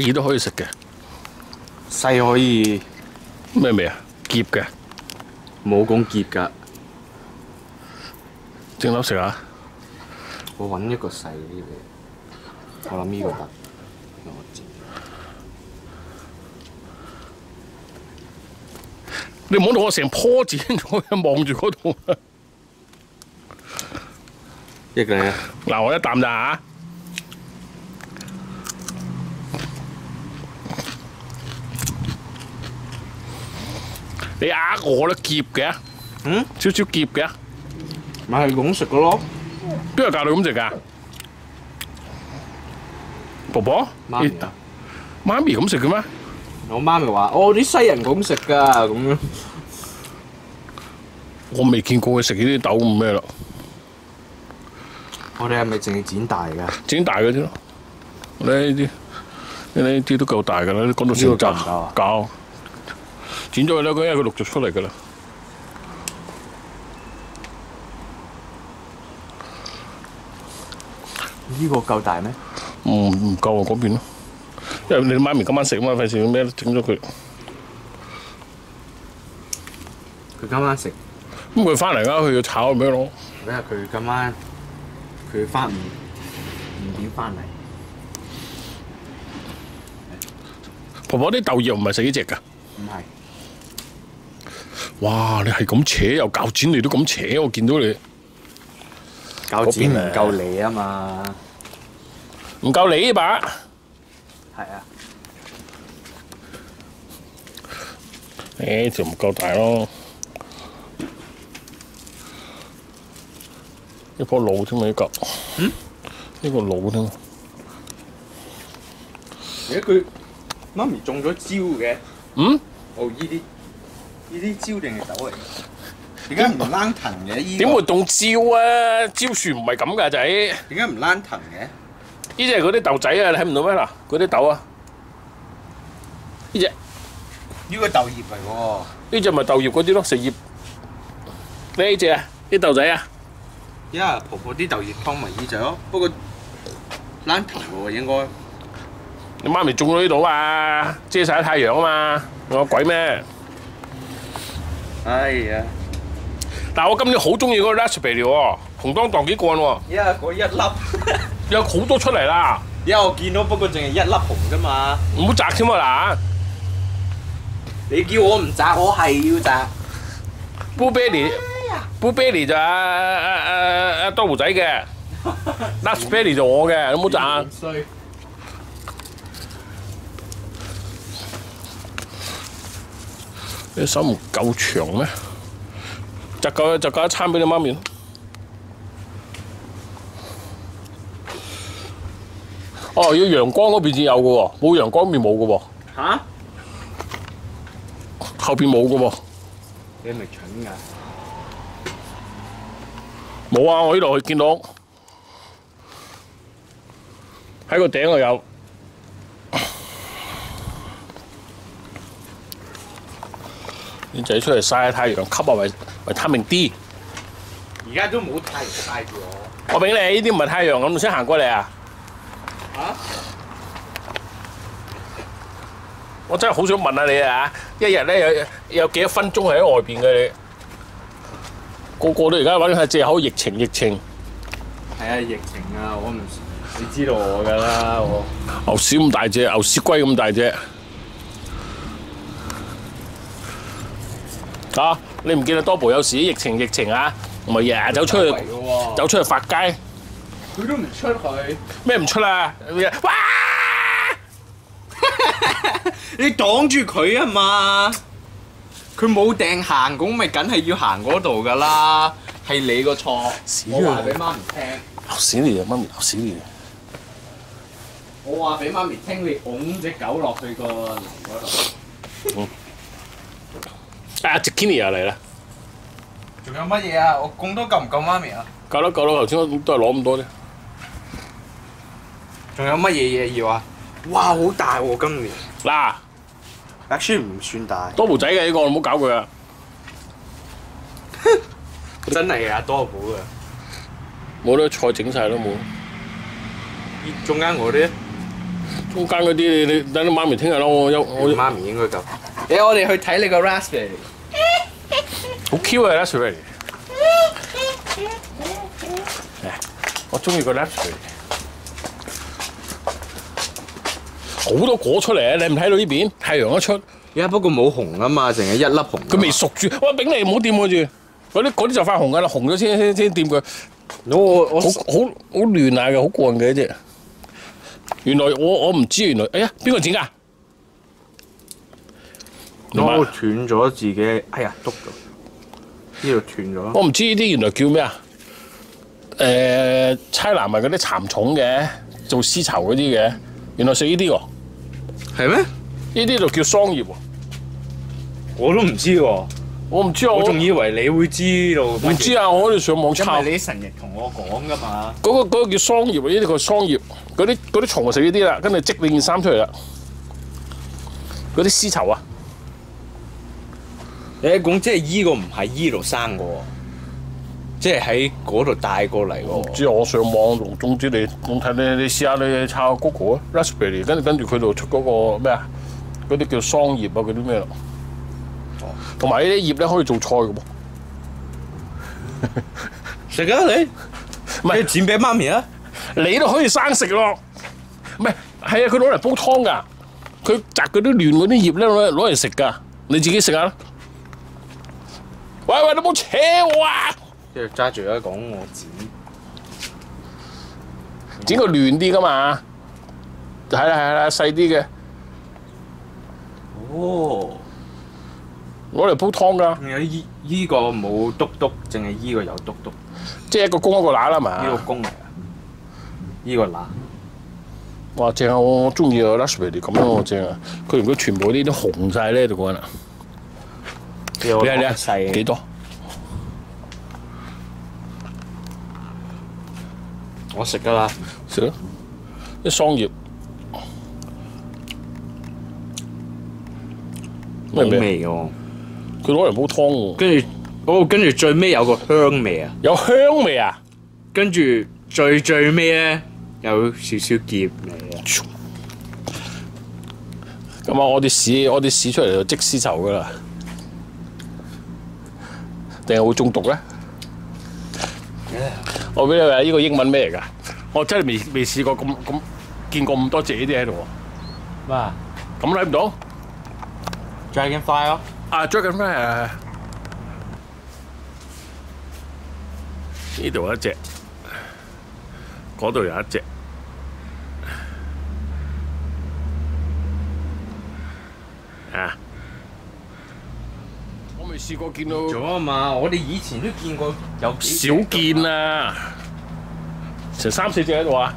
嘢都可以食嘅。 細可以咩味啊？澀嘅， 冇咁澀㗎。 整粒食下。 我揾一個細啲嘅，我諗呢個得。我知。 你唔好同我成棵剪咗，望住嗰度。 益你啊！ 嗱，我一啖咋嚇？你呃我都澀嘅，少少澀嘅， 咪係咁食嘅咯。 邊個教你咁食㗎？婆婆， 媽咪啊， 媽咪咁食嘅咩？ 我媽咪話：哦，啲西人咁食㗎，咁樣。 我未見過佢食呢啲豆咁咩咯。 我哋係咪淨係剪大㗎？ 整大嗰啲咯，呢啲都夠大㗎啦，講到成扎呢個夠唔夠啊夠，剪咗佢啦，因為佢陸續出嚟㗎啦。 呢個夠大咩？ 唔夠啊，嗰邊咯，因為你媽咪今晚食啊嘛，費事咩整咗佢。 佢今晚食， 咁佢翻嚟啦，佢要炒咩咯？ 睇下佢今晚佢翻五點翻嚟。 婆婆啲豆葉唔係食呢只㗎。 唔係。 哇！你係咁扯又鉸剪，你都咁扯，我見到你鉸剪唔夠你啊嘛。 唔夠你呢把。 係啊。 誒條唔夠大咯，一樖老添嘛呢嚿。呢個老添。 而家佢媽咪中咗招嘅。 嗯？ 哦，呢啲招定係豆嚟？點解唔躝藤嘅？呢點會動蕉啊？蕉樹唔係咁㗎仔。 點解唔躝藤嘅？ 呢只係嗰啲豆仔啊，你睇唔到咩嗱？嗰啲豆啊，呢只呢個豆葉嚟喎。 呢只咪豆葉嗰啲咯，食葉。呢只啊，啲豆仔啊， 因為婆婆啲豆葉湯咪呢只咯，不過躝藤喎應該。 你媽咪種咗呢度啊，遮曬太陽啊嘛，我鬼咩？ 哎呀！ 但係我今年好中意嗰個 raspberry 喎，紅當當幾幹喎， 因為嗰一粒， 有好多出嚟啦。 因為我見到不過淨係一粒紅啫嘛。 唔好摘添啊你叫我唔摘，我係要摘。 Blueberry 就阿多胡仔嘅，raspberry 就我嘅，你唔好摘啊！ 衰。 你手唔夠長咩？摘夠一餐俾你媽咪。哦，要陽光嗰邊先有嘅喎，冇陽光邊冇嘅喎。 嚇？ 後邊冇嘅喎。 你係咪蠢㗎？ 冇啊！我呢度見到喺個頂度有。啲仔出嚟曬下太陽，吸下維他命 D。 而家都冇太陽曬住我。 我俾你，呢啲唔係太陽咁，你先行過嚟啊！ 嚇？ 我真係好想問下你啊！一日咧有幾多分鐘係喺外邊嘅你？個個都而家揾下藉口疫情。 係啊，疫情啊，我唔，你知道我㗎啦，我。 牛屎咁大隻，牛屎龜咁大隻。啊！你唔見到多部有時疫情啊，咪日日走出去發街。 佢都唔出去。 咩唔出啊？哇！ 你擋住佢啊嘛！佢冇掟行，咁咪梗係要行嗰度㗎啦，係你個錯。我話俾媽咪聽。 牛屎嚟啊！媽咪牛屎嚟。 我話俾媽咪聽，你拱只狗落去個泥嗰度。 啊 Zucchini 又嚟啦！ 仲有乜嘢啊？我供多夠唔夠媽咪啊？ 夠啦，頭先都係攞咁多啫。 仲有乜嘢嘢要啊？哇，好大喎！今年嗱， actually唔算大。 多部仔嘅呢個，唔好搞佢啊！ 真係啊，多寶啊！ 冇啲菜整晒都冇。 中間嗰啲， 中間嗰啲你等你媽咪聽日咯，我媽咪應該夠。我哋去睇你個 raspberry。 好 Q 啊 raspberry。我中意個 raspberry。好多果出嚟啊！你唔睇到呢邊太陽一出， 不過冇紅啊嘛，淨係一粒紅。 佢未熟住，喂，炳你唔好掂佢住，嗰啲就快紅㗎啦，紅咗先掂佢。我好亂下嘅，好過癮嘅啫。原來我唔知原來，哎呀，邊個剪㗎？ 我斷咗自己，哎呀，篤咗，呢度斷咗。 我唔知呢啲原來叫咩啊？差南咪嗰啲蠶蟲嘅，做絲綢嗰啲嘅，原來食呢啲喎。 係咩？ 呢啲就叫桑葉喎。 我都唔知喎。 我唔知啊， 我仲以為你會知道。 唔知啊，我喺度上網抄。 因為你成日同我講㗎嘛。 嗰個叫桑葉，呢啲叫桑葉。嗰啲蟲就食呢啲啦，跟住織你件衫出嚟啦。嗰啲絲綢啊。 你講即係依個唔係依度生嘅喎，即係喺嗰度帶過嚟喎。 唔知啊，我上網總之我睇你試下你抄 Google 啊 ，raspberry， 跟住佢度出嗰個咩啊？嗰啲叫桑葉啊，嗰啲咩咯？同埋呢啲葉咧可以做菜嘅喎。 食啊你？唔係剪俾媽咪啊？ 你都可以生食咯。唔係，係啊，佢攞嚟煲湯㗎。佢摘嗰啲亂嗰啲葉咧攞嚟食㗎。你自己食下啦。喂，你冇扯我啊！ 即係揸住咧講我剪個亂啲㗎嘛。係啦，細啲嘅。 哦。 攞嚟煲湯㗎。 依個冇篤篤，淨係依個有篤篤。 即係一個公一個乸啦嘛。 呢個公嚟啊！依個乸。 哇！正啊！我中意啊 raspberry 咁樣喎，正啊！佢如果全部呢啲紅晒咧，就講啦。你睇細幾多？ 我食㗎啦， 食咯，啲桑葉。 咩味嘅喎？ 佢攞嚟煲湯喎。 跟住最尾有個香味啊！ 有香味啊！ 跟住最尾咧有少少澀味啊！ 咁啊，我啲屎出嚟就即絲綢㗎啦。定係會中毒咧？我俾你話呢個英文咩嚟㗎？我真係未試過咁見過咁多隻呢啲喺度喎。 咩啊？ 咁睇唔到 ？Dragonfly 咯。 啊 ，Dragonfly 啊！呢度有一隻，嗰度有一隻。啊！我未試過見到。 咗啊嘛！我哋以前都見過有幾隻。 少見啊！成3、4隻喺度啊！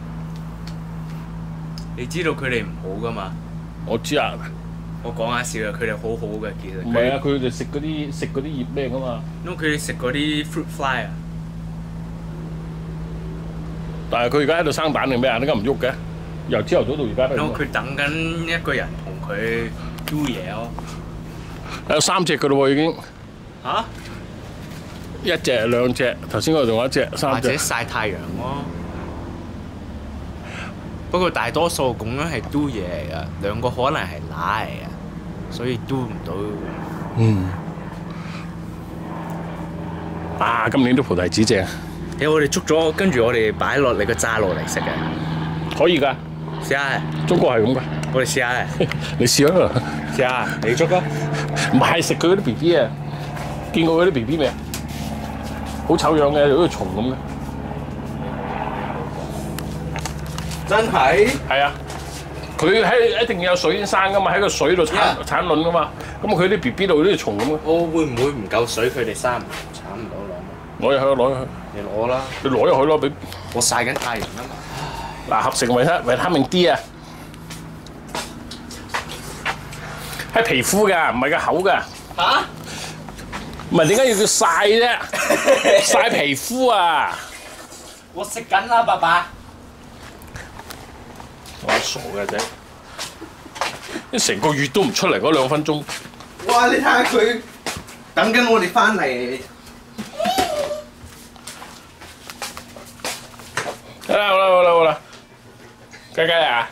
你知道佢哋唔好噶嘛？ 我知啊。 我講下笑啊！佢哋好好嘅其實。 唔係啊！佢哋食嗰啲葉咩噶嘛？ 因為佢哋食嗰啲 fruit fly 啊。 但係佢而家喺度生蛋定咩啊？點解唔喐嘅？由朝頭早到而家都。 因為佢等緊一個人同佢 do 嘢咯。 有3隻噶咯喎已經。 嚇 ？1隻、2隻，頭先嗰度仲有1隻、3隻。 或者曬太陽咯。不過大多數咁樣係 do 嘢嚟㗎，2個可能係乸嚟㗎，所以 do 唔到。 啊！今年都菩提子正。 我哋捉咗，跟住我哋擺落你個渣落嚟食嘅。 可以㗎。 試下。 中國係咁㗎。我哋試下。 你試啊！ 試下，你捉啊！ 唔係食佢嗰啲 B B 啊！見過嗰啲 B B 未啊？好醜樣嘅，好似蟲咁嘅。 真係？ 係啊！佢一定有水先生㗎嘛，喺個水度產卵㗎嘛。咁佢啲 B B 度啲蟲咁嘅。 我會唔會唔夠水佢哋生產唔到卵？ 攞入去。 你攞啦！ 你攞入去咯，俾我曬緊太陽啊嘛！ 嗱，合成維他命 D 啊，係皮膚㗎，唔係個口㗎。 嚇？ 唔係點解要叫曬啫？曬皮膚啊！ 我食緊啦，爸爸。 我傻嘅啫，你成個月都唔出嚟嗰2分鐘。 哇！你睇下佢等緊我哋翻嚟。 好啦，雞雞啊！